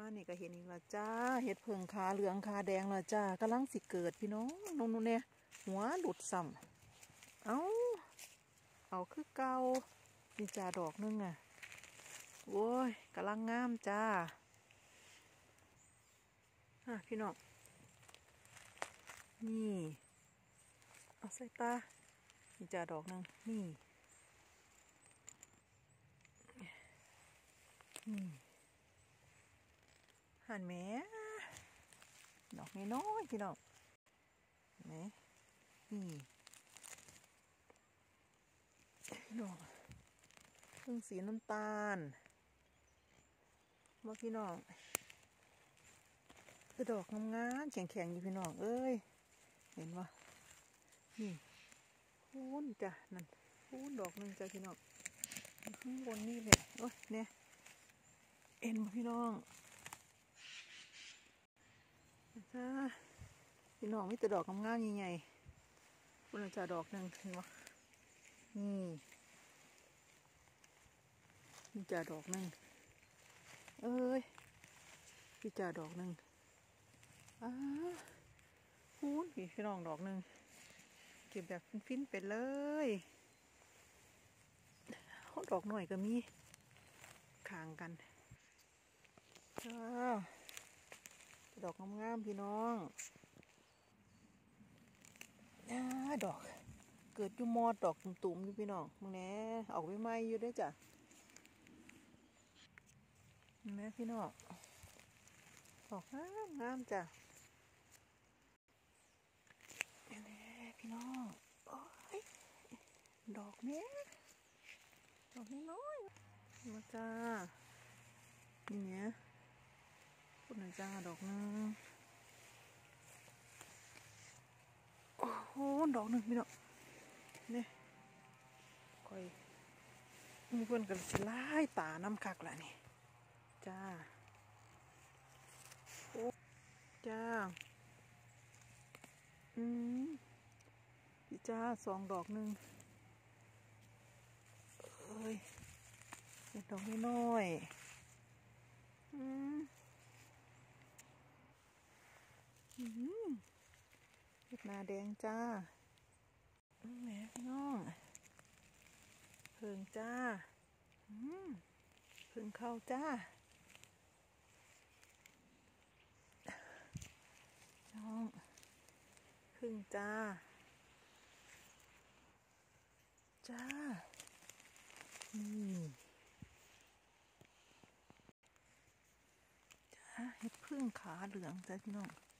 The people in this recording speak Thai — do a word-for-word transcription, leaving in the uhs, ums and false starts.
มานี่ก็เห็นอีกแล้วจ้าเห็ดเพิงขาเหลืองขาแดงแล้วจ้ากำลังสิเกิดพี่น้องน้องนู่นเนี่ยหัวหลุดซ้ำเอาเอาคือเก่านี่จ้าดอกนึงอ่ะโอ้ยกำลังงามจ้าอ่ะพี่น้องนี่เอาใส่ตานี่จ้าดอกนึงนี่นี่หันแม่ดอกน้อยๆพี่น้องไหนนี่ดอกเพิ่งสีน้ำตาลว่าพี่น้องคือดอกงามๆแข็งๆอยู่พี่น้องเอ้ยเห็นว่านี่พูนจ้ะนั่นพูนดอกนึงจ้ะพี่น้องข้างบนนี่แหละโอ้ยเนี่ยเอ็นพี่น้องจ้าพี่น้องมีแต่ดอกงามๆใหญ่ๆคุณจะดอกหนึ่งเห็นไหมนี่นี่จะดอกหนึ่งเอ้ยพี่จะดอกหนึ่งอ้าพูนพี่พี่น้องดอกหนึ่งเก็บแบบฟินๆไปเลยดอกหน่อยก็มีขางกันจ้าดอกงามๆพี่น้องอ่าดอกเกิดอยู่มอดดอกตุ่มๆอยู่พี่น้องมึงแน่ออกไปใหม่อยู่ได้จ้ะแม่พี่น้องดอกงามงามจ้ะแน่พี่น้องโอ้ยดอกเนี้ยดอกน้อยมาจ้านี่เนี้ยพูดหน่อยจ้าดอกนึงโอ้โหดอกหนึ่งพี่น้องเนี่ยคอยมีเพื่อนกันสลายตาน้ำคักละนี่จ้าโอ้จ้าอืมพี่จ้าสองดอกหนึ่งเอ้ยเป็นดอกน้อยอืมอืมเห็ดนาแดงจ้าแหมพี่น้องเพิ่งจ้าอืมเพิ่งเข้าจ้าน้องเพิ่งจ้าจ้านี่จ้าเห็ดพึ่งขาเหลืองจ้าพี่น้อง